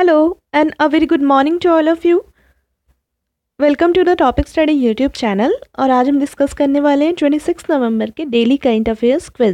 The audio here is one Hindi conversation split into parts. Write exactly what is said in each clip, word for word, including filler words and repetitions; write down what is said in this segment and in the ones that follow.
Hello and a very good morning to all of you. Welcome to the Topic Study YouTube channel. और आज हम डिस्कस करने वाले हैं छब्बीस नवंबर के डेली करंट अफेयर्स क्विज।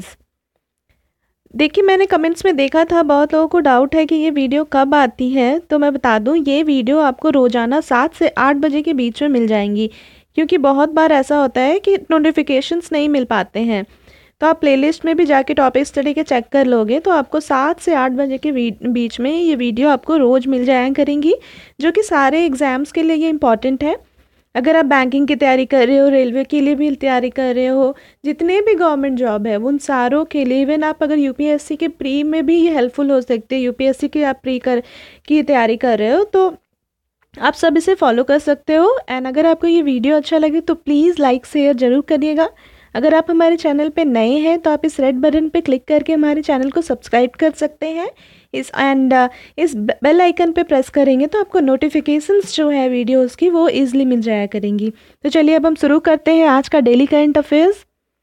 देखिए, मैंने कमेंट्स में देखा था बहुत लोगों को डाउट है कि ये वीडियो कब आती है, तो मैं बता दूं ये वीडियो आपको रोज़ाना सात से आठ बजे के बीच में मिल जाएंगी, क्योंकि बहुत बार ऐसा होता है कि नोटिफिकेशंस नहीं मिल पाते हैं। तो आप प्लेलिस्ट में भी जाके टॉपिक स्टडी के चेक कर लोगे तो आपको सात से आठ बजे के बीच में ये वीडियो आपको रोज़ मिल जाया करेंगी, जो कि सारे एग्ज़ाम्स के लिए ये इम्पॉर्टेंट है। अगर आप बैंकिंग की तैयारी कर रहे हो, रेलवे के लिए भी तैयारी कर रहे हो, जितने भी गवर्नमेंट जॉब है उन सारों के लिए, इवन आप अगर यूपीएससी के प्री में भी ये हेल्पफुल हो सकते हैं, यूपीएससी की आप प्री कर की तैयारी कर रहे हो तो आप सब इसे फॉलो कर सकते हो। एंड अगर आपको ये वीडियो अच्छा लगे तो प्लीज़ लाइक शेयर ज़रूर करिएगा। अगर आप हमारे चैनल पे नए हैं तो आप इस रेड बटन पे क्लिक करके हमारे चैनल को सब्सक्राइब कर सकते हैं। इस एंड uh, इस बेल आइकन पे प्रेस करेंगे तो आपको नोटिफिकेशंस जो है वीडियोस की वो इजीली मिल जाया करेंगी। तो चलिए अब हम शुरू करते हैं आज का डेली करंट अफेयर्स।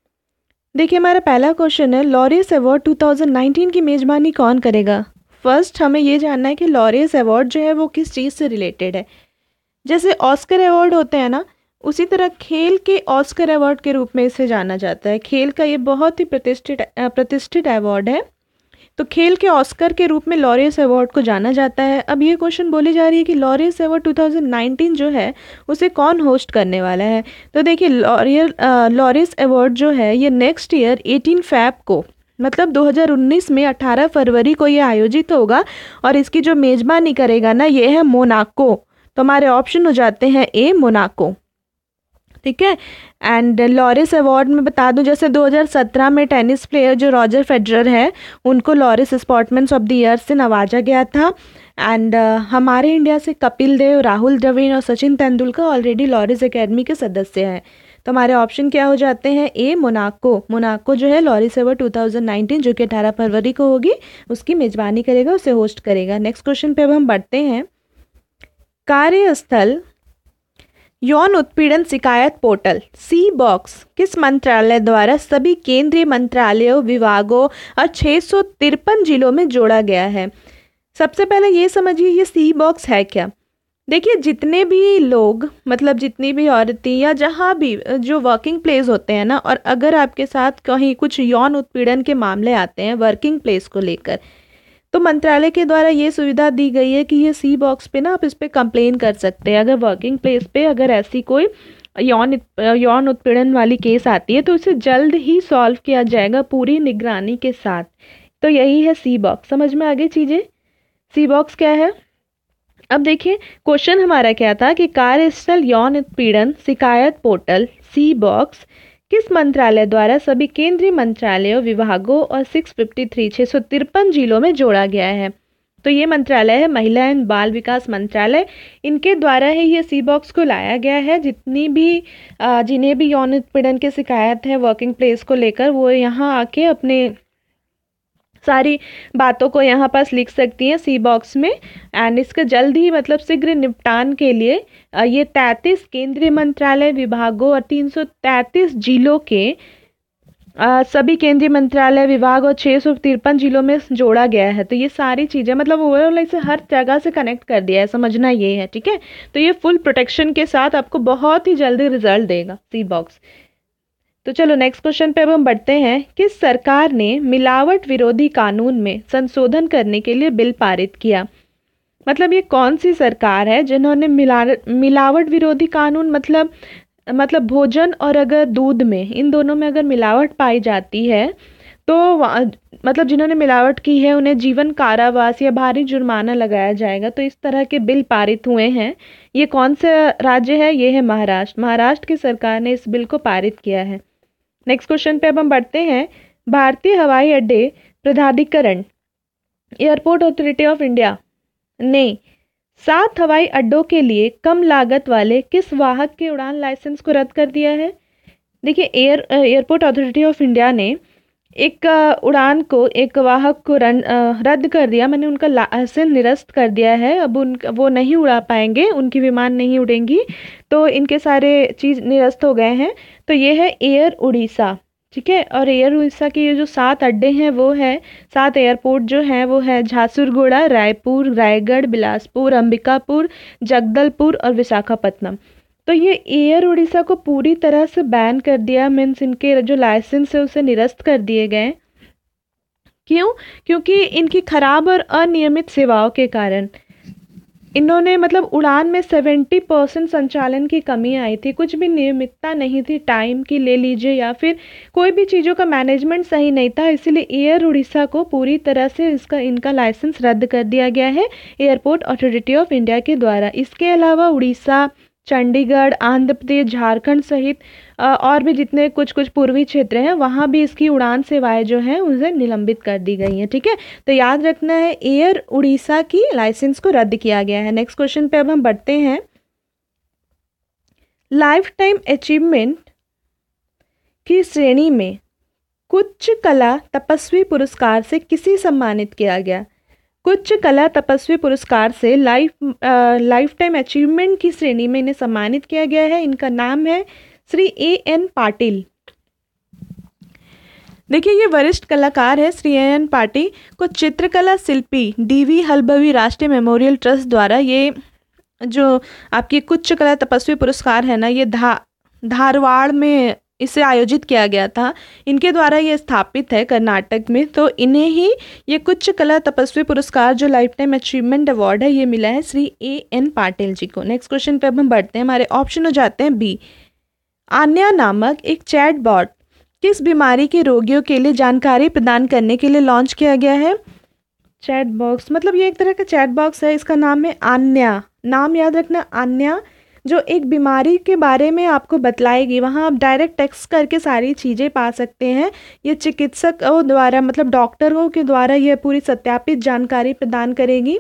देखिए, हमारा पहला क्वेश्चन है, Laureus award two thousand nineteen की मेज़बानी कौन करेगा। फर्स्ट हमें ये जानना है कि लॉरियस अवार्ड जो है वो किस चीज़ से रिलेटेड है। जैसे ऑस्कर अवार्ड होते हैं ना, उसी तरह खेल के ऑस्कर अवार्ड के रूप में इसे जाना जाता है। खेल का ये बहुत ही प्रतिष्ठित प्रतिष्ठित अवार्ड है, तो खेल के ऑस्कर के रूप में लॉरियस अवार्ड को जाना जाता है। अब ये क्वेश्चन बोली जा रही है कि Laureus award two thousand nineteen जो है उसे कौन होस्ट करने वाला है। तो देखिए, लॉरियल लॉरियस अवार्ड जो है ये नेक्स्ट ईयर अठारह फैब को, मतलब दो हज़ार उन्नीस में अठारह फरवरी को ये आयोजित होगा, और इसकी जो मेज़बानी करेगा ना ये है मोनाको। तो हमारे ऑप्शन हो जाते हैं ए मोनाको, ठीक है। एंड लॉरिस अवार्ड में बता दूं, जैसे दो हज़ार सत्रह में टेनिस प्लेयर जो रॉजर फेडरर है उनको Laureus sportsman of the year से नवाजा गया था। एंड uh, हमारे इंडिया से कपिल देव, राहुल द्रविड़ और Sachin Tendulkar already Laureus academy के सदस्य हैं। तो हमारे ऑप्शन क्या हो जाते हैं, ए मोनाको। मोनाको जो है Laureus award two thousand nineteen जो कि अठारह फरवरी को होगी उसकी मेज़बानी करेगा, उसे होस्ट करेगा। नेक्स्ट क्वेश्चन पे अब हम बढ़ते हैं। कार्यस्थल यौन उत्पीड़न शिकायत पोर्टल सी बॉक्स किस मंत्रालय द्वारा सभी केंद्रीय मंत्रालयों, विभागों और छः सौ तिरपन जिलों में जोड़ा गया है। सबसे पहले ये समझिए ये सी बॉक्स है क्या। देखिए, जितने भी लोग, मतलब जितनी भी औरतें या जहाँ भी जो वर्किंग प्लेस होते हैं ना, और अगर आपके साथ कहीं कुछ यौन उत्पीड़न के मामले आते हैं वर्किंग प्लेस को लेकर, तो मंत्रालय के द्वारा ये सुविधा दी गई है कि ये सी बॉक्स पे ना आप इस पर कंप्लेन कर सकते हैं। अगर वर्किंग प्लेस पे अगर ऐसी कोई यौन यौन उत्पीड़न वाली केस आती है तो उसे जल्द ही सॉल्व किया जाएगा पूरी निगरानी के साथ। तो यही है सी बॉक्स। समझ में आ गई चीज़ें, सी बॉक्स क्या है। अब देखिए, क्वेश्चन हमारा क्या था कि कार्यस्थल यौन उत्पीड़न शिकायत पोर्टल सी बॉक्स किस मंत्रालय द्वारा सभी केंद्रीय मंत्रालयों, विभागों और छह सौ तिरेपन छः सौ तिरपन जिलों में जोड़ा गया है। तो ये मंत्रालय है महिला एवं बाल विकास मंत्रालय। इनके द्वारा ही ये सी बॉक्स को लाया गया है। जितनी भी जिन्हें भी यौन उत्पीड़न की शिकायत है वर्किंग प्लेस को लेकर, वो यहाँ आके अपने सारी बातों को यहाँ पास लिख सकती हैं सी बॉक्स में। एंड इसका जल्द ही, मतलब शीघ्र निपटान के लिए ये तैंतीस केंद्रीय मंत्रालय, विभागों और तीन सौ तैंतीस जिलों के आ, सभी केंद्रीय मंत्रालय, विभाग और छः सौ तिरपन जिलों में जोड़ा गया है। तो ये सारी चीज़ें, मतलब ओवरऑल इसे हर जगह से कनेक्ट कर दिया है, समझना ये है, ठीक है। तो ये फुल प्रोटेक्शन के साथ आपको बहुत ही जल्दी रिजल्ट देगा सी बॉक्स। तो चलो नेक्स्ट क्वेश्चन पे अब हम बढ़ते हैं। किस सरकार ने मिलावट विरोधी कानून में संशोधन करने के लिए बिल पारित किया। मतलब ये कौन सी सरकार है जिन्होंने मिला मिलावट विरोधी कानून, मतलब मतलब भोजन और अगर दूध में, इन दोनों में अगर मिलावट पाई जाती है तो मतलब जिन्होंने मिलावट की है उन्हें जीवन कारावास या भारी जुर्माना लगाया जाएगा। तो इस तरह के बिल पारित हुए हैं। ये कौन सा राज्य है, ये है महाराष्ट्र। महाराष्ट्र की सरकार ने इस बिल को पारित किया है। नेक्स्ट क्वेश्चन पे अब हम बढ़ते हैं। भारतीय हवाई अड्डे प्राधिकरण एयरपोर्ट अथॉरिटी ऑफ इंडिया ने सात हवाई अड्डों के लिए कम लागत वाले किस वाहक के उड़ान लाइसेंस को रद्द कर दिया है। देखिए, air airport authority of India ने एक उड़ान को, एक वाहक को रद्द कर दिया, मैंने उनका लाइसेंस निरस्त कर दिया है। अब उन वो नहीं उड़ा पाएंगे, उनकी विमान नहीं उड़ेंगी, तो इनके सारे चीज़ निरस्त हो गए हैं। तो ये है एयर उड़ीसा, ठीक है। और एयर उड़ीसा के ये जो सात अड्डे हैं वो है, सात एयरपोर्ट जो हैं वो है झारसुगुड़ा, रायपुर, रायगढ़, बिलासपुर, अंबिकापुर, जगदलपुर और विशाखापत्तनम। तो ये एयर उड़ीसा को पूरी तरह से बैन कर दिया, मीन्स इनके जो लाइसेंस है उसे निरस्त कर दिए गए। क्यों? क्योंकि इनकी खराब और अनियमित सेवाओं के कारण इन्होंने मतलब उड़ान में सेवेंटी परसेंट संचालन की कमी आई थी, कुछ भी नियमितता नहीं थी, टाइम की ले लीजिए या फिर कोई भी चीज़ों का मैनेजमेंट सही नहीं था, इसीलिए एयर उड़ीसा को पूरी तरह से इसका इनका लाइसेंस रद्द कर दिया गया है एयरपोर्ट अथॉरिटी ऑफ इंडिया के द्वारा। इसके अलावा उड़ीसा, चंडीगढ़, आंध्र प्रदेश, झारखंड सहित अ, और भी जितने कुछ कुछ पूर्वी क्षेत्र हैं वहाँ भी इसकी उड़ान सेवाएं जो हैं उसे निलंबित कर दी गई हैं। ठीक है, तो याद रखना है एयर उड़ीसा की लाइसेंस को रद्द किया गया है। नेक्स्ट क्वेश्चन पे अब हम बढ़ते हैं। लाइफ टाइम अचीवमेंट की श्रेणी में कुछ कला तपस्वी पुरस्कार से किसे सम्मानित किया गया? कुछ कला तपस्वी पुरस्कार से लाइफ लाइफ टाइम अचीवमेंट की श्रेणी में इन्हें सम्मानित किया गया है। इनका नाम है श्री ए एन पाटिल। देखिए ये वरिष्ठ कलाकार है श्री ए एन पाटिल को चित्रकला शिल्पी डीवी हलभवी राष्ट्रीय मेमोरियल ट्रस्ट द्वारा ये जो आपकी कुछ कला तपस्वी पुरस्कार है ना, ये धा धारवाड़ में इसे आयोजित किया गया था, इनके द्वारा ये स्थापित है कर्नाटक में। तो इन्हें ही ये कुछ कला तपस्वी पुरस्कार जो लाइफ टाइम अचीवमेंट अवार्ड है ये मिला है श्री ए एन पाटिल जी को। नेक्स्ट क्वेश्चन पे अब हम बढ़ते हैं। हमारे ऑप्शन हो जाते हैं बी, आन्या नामक एक चैट बॉट किस बीमारी के रोगियों के लिए जानकारी प्रदान करने के लिए लॉन्च किया गया है? चैट बॉक्स मतलब ये एक तरह का चैट बॉक्स है, इसका नाम है आन्या। नाम याद रखना आन्या, जो एक बीमारी के बारे में आपको बतलाएगी। वहाँ आप डायरेक्ट टेक्स्ट करके सारी चीज़ें पा सकते हैं। ये चिकित्सकों द्वारा मतलब डॉक्टरों के द्वारा यह पूरी सत्यापित जानकारी प्रदान करेगी।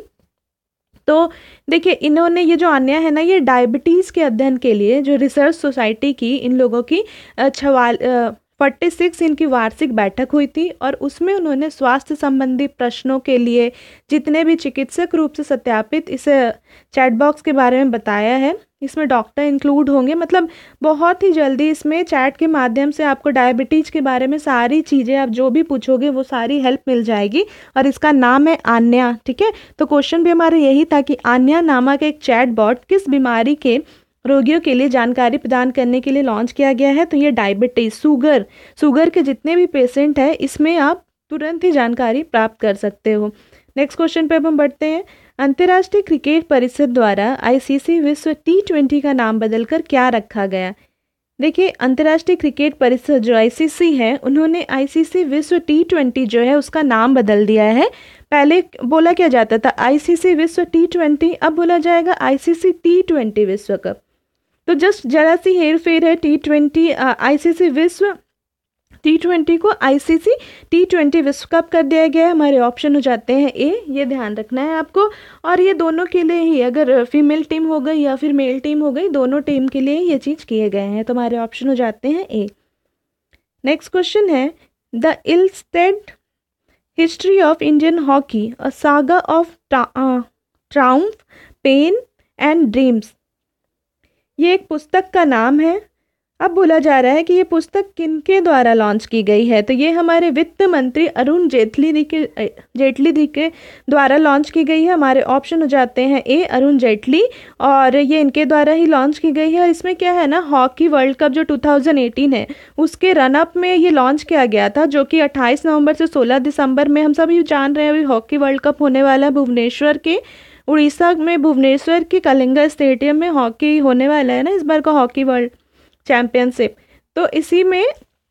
तो देखिए इन्होंने ये जो आन्या है ना, ये डायबिटीज़ के अध्ययन के लिए जो रिसर्च सोसाइटी की इन लोगों की छवाल फोर्टी सिक्स इनकी वार्षिक बैठक हुई थी और उसमें उन्होंने स्वास्थ्य संबंधी प्रश्नों के लिए जितने भी चिकित्सक रूप से सत्यापित इस चैट बॉक्स के बारे में बताया है। इसमें डॉक्टर इंक्लूड होंगे, मतलब बहुत ही जल्दी इसमें चैट के माध्यम से आपको डायबिटीज़ के बारे में सारी चीज़ें आप जो भी पूछोगे वो सारी हेल्प मिल जाएगी और इसका नाम है आन्या। ठीक है, तो क्वेश्चन भी हमारा यही था कि आन्या नामक एक चैट बॉट किस बीमारी के रोगियों के लिए जानकारी प्रदान करने के लिए लॉन्च किया गया है? तो ये डायबिटीज़, शुगर शुगर के जितने भी पेशेंट हैं इसमें आप तुरंत ही जानकारी प्राप्त कर सकते हो। नेक्स्ट क्वेश्चन पे अब हम बढ़ते हैं। अंतर्राष्ट्रीय क्रिकेट परिषद द्वारा आईसीसी विश्व टी ट्वेंटी का नाम बदलकर क्या रखा गया? देखिए अंतर्राष्ट्रीय क्रिकेट परिषद जो आईसीसी है उन्होंने आईसीसी विश्व टी ट्वेंटी जो है उसका नाम बदल दिया है। पहले बोला क्या जाता था आईसीसी विश्व टी ट्वेंटी, अब बोला जाएगा आईसीसी टी ट्वेंटी विश्व कप। तो जस्ट जरा सी हेर फेर है। टी ट्वेंटी आईसीसी विश्व टी ट्वेंटी को आईसीसी टी ट्वेंटी विश्व कप कर दिया गया है। हमारे ऑप्शन हो जाते हैं ए, ये ध्यान रखना है आपको। और ये दोनों के लिए ही, अगर फीमेल टीम हो गई या फिर मेल टीम हो गई, दोनों टीम के लिए ये चीज़ किए गए हैं। तो हमारे ऑप्शन हो जाते हैं ए। नेक्स्ट क्वेश्चन है the illustrated history of Indian hockey a saga of triumph, pain and dreams, ये एक पुस्तक का नाम है। अब बोला जा रहा है कि ये पुस्तक किनके द्वारा लॉन्च की गई है? तो ये हमारे वित्त मंत्री अरुण जेटली जी के जेटली जी के द्वारा लॉन्च की गई है। हमारे ऑप्शन हो जाते हैं ए, अरुण जेटली, और ये इनके द्वारा ही लॉन्च की गई है। और इसमें क्या है ना, हॉकी वर्ल्ड कप जो टू थाउजेंड एटीन है उसके रनअप में ये लॉन्च किया गया था, जो कि अट्ठाईस नवंबर से सोलह दिसंबर में, हम सभी जान रहे हैं अभी हॉकी वर्ल्ड कप होने वाला है भुवनेश्वर के, उड़ीसा में भुवनेश्वर के कलिंगा स्टेडियम में हॉकी होने वाला है ना इस बार का हॉकी वर्ल्ड चैम्पियनशिप। तो इसी में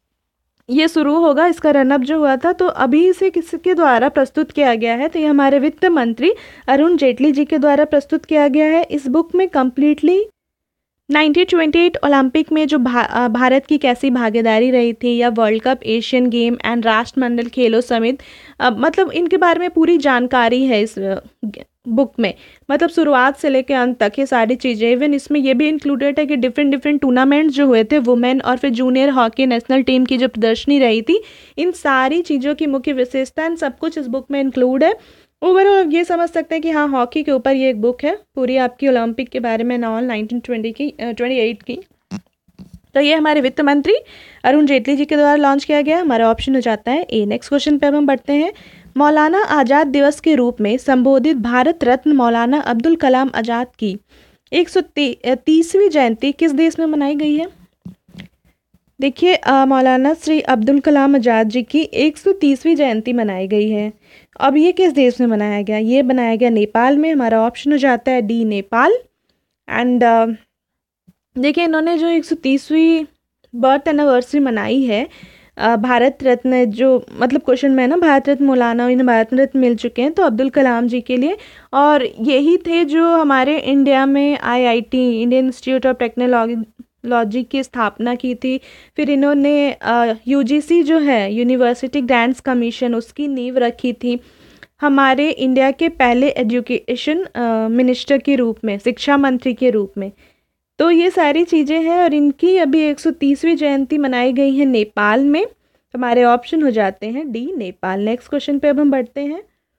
ये शुरू होगा, इसका रनअप जो हुआ था। तो अभी इसे किसके द्वारा प्रस्तुत किया गया है? तो ये हमारे वित्त मंत्री अरुण जेटली जी के द्वारा प्रस्तुत किया गया है। इस बुक में completely nineteen twenty eight Olympic में जो भा, भारत की कैसी भागीदारी रही थी, या world cup, Asian game and राष्ट्रमंडल खेलों समेत मतलब इनके बारे में पूरी जानकारी है इस बुक में। मतलब शुरुआत से लेकर अंत तक ये सारी चीज़ें, इवन इसमें ये भी इंक्लूडेड है कि डिफरेंट डिफरेंट टूर्नामेंट्स जो हुए थे, वुमेन और फिर जूनियर हॉकी नेशनल टीम की जो प्रदर्शनी रही थी, इन सारी चीज़ों की मुख्य विशेषता सब कुछ इस बुक में इंक्लूड है। ओवरऑल ये समझ सकते हैं कि हाँ, हॉकी के ऊपर ये एक बुक है पूरी आपकी ओलंपिक के बारे में, नॉल नाइनटीन ट्वेंटी की ट्वेंटी एट की। तो ये हमारे वित्त मंत्री अरुण जेटली जी के द्वारा लॉन्च किया गया, हमारा ऑप्शन हो जाता है ए। नेक्स्ट क्वेश्चन पे अब हम बढ़ते हैं। मौलाना आज़ाद दिवस के रूप में संबोधित भारत रत्न मौलाना अब्दुल कलाम आज़ाद की एक सौ तीसवीं जयंती किस देश में मनाई गई है? देखिए, मौलाना श्री अब्दुल कलाम आज़ाद जी की एक सौ तीसवीं जयंती मनाई गई है। अब ये किस देश में मनाया गया? ये बनाया गया नेपाल में, हमारा ऑप्शन हो जाता है डी नेपाल। एंड uh, देखिए, इन्होंने जो एक सौ तीसवीं बर्थ एनिवर्सरी मनाई है, uh, भारत रत्न जो मतलब क्वेश्चन में है ना, भारत रत्न मौलाना, इन्हें भारत रत्न मिल चुके हैं तो अब्दुल कलाम जी के लिए, और यही थे जो हमारे इंडिया में IIT Indian Institute of Technology लॉजी की स्थापना की थी। फिर इन्होंने यूजीसी जो है यूनिवर्सिटी ग्रांट्स कमीशन, उसकी नींव रखी थी। हमारे इंडिया के पहले एजुकेशन मिनिस्टर के रूप में, शिक्षा मंत्री के रूप में। तो ये सारी चीज़ें हैं और इनकी अभी एक सौ तीसवीं जयंती मनाई गई है नेपाल में। हमारे ऑप्शन हो जाते हैं डी नेपाल। नेक्स्ट क्वेश्चन पे अब हम बढ़ते हैं।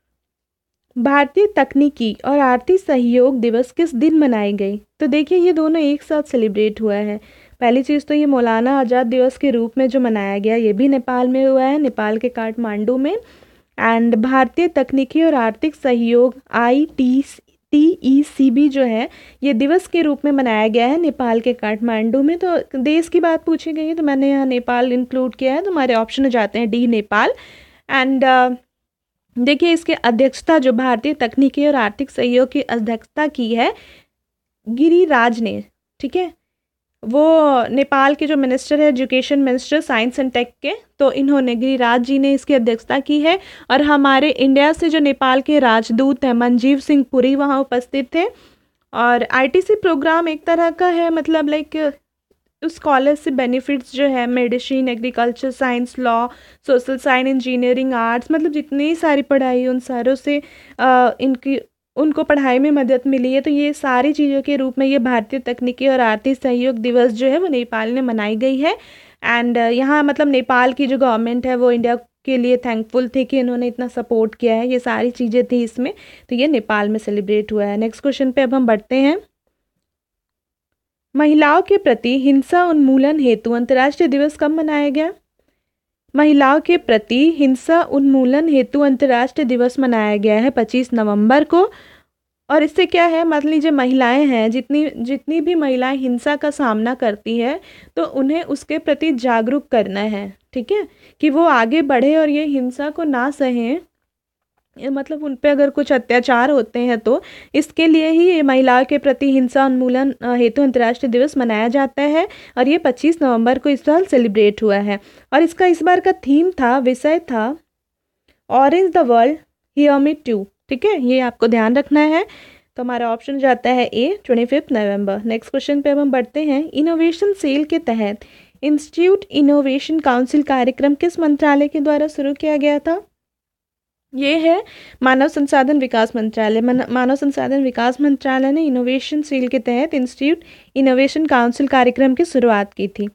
भारतीय तकनीकी और आर्थिक सहयोग दिवस किस दिन मनाई गई? तो देखिए, ये दोनों एक साथ सेलिब्रेट हुआ है। पहली चीज़ तो ये मौलाना आज़ाद दिवस के रूप में जो मनाया गया, ये भी नेपाल में हुआ है, नेपाल के काठमांडू में। एंड भारतीय तकनीकी और आर्थिक सहयोग I T T E C B जो है, ये दिवस के रूप में मनाया गया है नेपाल के काठमांडू में। तो देश की बात पूछी गई है तो मैंने यहाँ नेपाल इंक्लूड किया है, तो हमारे ऑप्शन हो जाते हैं डी नेपाल। एंड देखिए, इसकी अध्यक्षता जो भारतीय तकनीकी और आर्थिक सहयोग की अध्यक्षता की है गिरिराज ने, ठीक है, वो नेपाल के जो मिनिस्टर है, education minister science and tech के, तो इन्होंने, गिरिराज जी ने इसकी अध्यक्षता की है। और हमारे इंडिया से जो नेपाल के राजदूत हैं मनजीव सिंह पुरी, वहाँ उपस्थित थे। और आईटीसी प्रोग्राम एक तरह का है, मतलब लाइक स्कॉलरशिप बेनिफिट्स जो है, medicine, agriculture science, law, social science, engineering, arts, मतलब जितनी सारी पढ़ाई, उन सारों से आ, इनकी उनको पढ़ाई में मदद मिली है। तो ये सारी चीज़ों के रूप में ये भारतीय तकनीकी और आर्थिक सहयोग दिवस जो है वो नेपाल में मनाई गई है। एंड यहाँ मतलब नेपाल की जो गवर्नमेंट है वो इंडिया के लिए थैंकफुल थे कि इन्होंने इतना सपोर्ट किया है, ये सारी चीज़ें थी इसमें, तो ये नेपाल में सेलिब्रेट हुआ है। नेक्स्ट क्वेश्चन पे अब हम बढ़ते हैं। महिलाओं के प्रति हिंसा उन्मूलन हेतु अंतर्राष्ट्रीय दिवस कब मनाया गया? महिलाओं के प्रति हिंसा उन्मूलन हेतु अंतर्राष्ट्रीय दिवस मनाया गया है पच्चीस नवंबर को। और इससे क्या है, मान लीजिए महिलाएं हैं, जितनी जितनी भी महिलाएं हिंसा का सामना करती है तो उन्हें उसके प्रति जागरूक करना है, ठीक है, कि वो आगे बढ़े और ये हिंसा को ना सहें, मतलब उन पे अगर कुछ अत्याचार होते हैं तो इसके लिए ही ये महिलाओं के प्रति हिंसा उन्मूलन हेतु अंतर्राष्ट्रीय दिवस मनाया जाता है। और ये पच्चीस नवंबर को इस साल सेलिब्रेट हुआ है। और इसका इस बार का थीम था, विषय था orange the world hear me too, ठीक है, ये आपको ध्यान रखना है। तो हमारा ऑप्शन जाता है A, twenty fifth November. Next question पे अब हम बढ़ते हैं। इनोवेशन सेल के तहत इंस्टीट्यूट इनोवेशन काउंसिल कार्यक्रम किस मंत्रालय के द्वारा शुरू किया गया था? ये है मानव संसाधन विकास मंत्रालय। मानव संसाधन विकास मंत्रालय ने इनोवेशन सेल के तहत इंस्टीट्यूट इनोवेशन काउंसिल कार्यक्रम की शुरुआत की थी।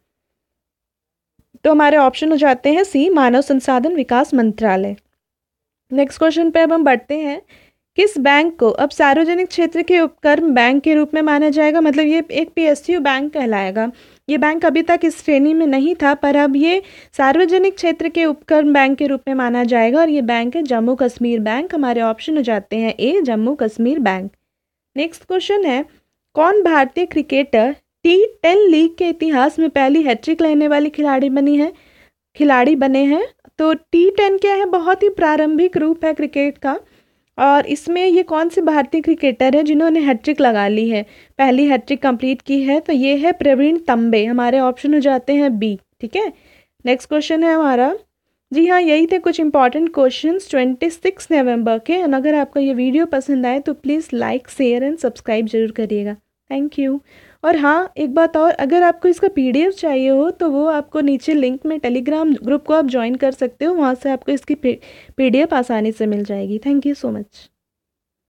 तो हमारे ऑप्शन हो जाते हैं सी, मानव संसाधन विकास मंत्रालय। नेक्स्ट क्वेश्चन पे अब हम बढ़ते हैं। किस बैंक को अब सार्वजनिक क्षेत्र के उपक्रम बैंक के रूप में माना जाएगा? मतलब ये एक पीएसयू बैंक कहलाएगा। ये बैंक अभी तक इस श्रेणी में नहीं था, पर अब ये सार्वजनिक क्षेत्र के उपक्रम बैंक के रूप में माना जाएगा और ये बैंक है जम्मू कश्मीर बैंक। हमारे ऑप्शन हो जाते हैं A, Jammu Kashmir bank. Next question है, कौन भारतीय क्रिकेटर टी टेन लीग के इतिहास में पहली हैट्रिक लेने वाली खिलाड़ी बनी है खिलाड़ी बने हैं? तो टी टेन क्या है, बहुत ही प्रारंभिक रूप है क्रिकेट का, और इसमें ये कौन से भारतीय क्रिकेटर हैं जिन्होंने हैट्रिक लगा ली है, पहली हैट्रिक कंप्लीट की है? तो ये है प्रवीण तंबे। हमारे ऑप्शन हो जाते हैं बी, ठीक है। नेक्स्ट क्वेश्चन है हमारा, जी हाँ, यही थे कुछ इंपॉर्टेंट क्वेश्चंस छब्बीस नवंबर के। और अगर आपको ये वीडियो पसंद आए तो please like, share and subscribe जरूर करिएगा। Thank you. और हाँ, एक बात और, अगर आपको इसका पीडीएफ चाहिए हो तो वो आपको नीचे लिंक में टेलीग्राम ग्रुप को आप ज्वाइन कर सकते हो, वहाँ से आपको इसकी पीडीएफ आसानी से मिल जाएगी। Thank you so much.